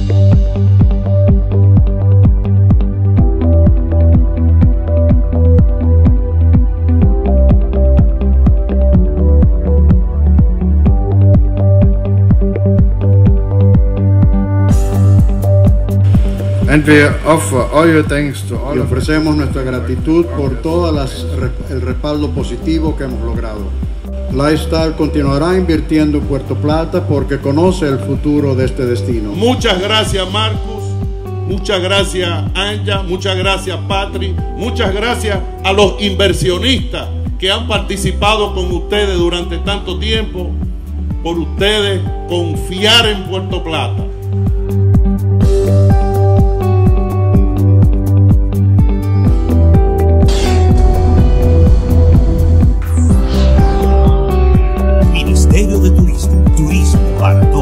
Y ofrecemos nuestra gratitud por todo el respaldo positivo que hemos logrado. Lifestyle continuará invirtiendo en Puerto Plata porque conoce el futuro de este destino. Muchas gracias, Marcus. Muchas gracias, Anja. Muchas gracias, Patri. Muchas gracias a los inversionistas que han participado con ustedes durante tanto tiempo. Por ustedes confiar en Puerto Plata. Ministerio de Turismo para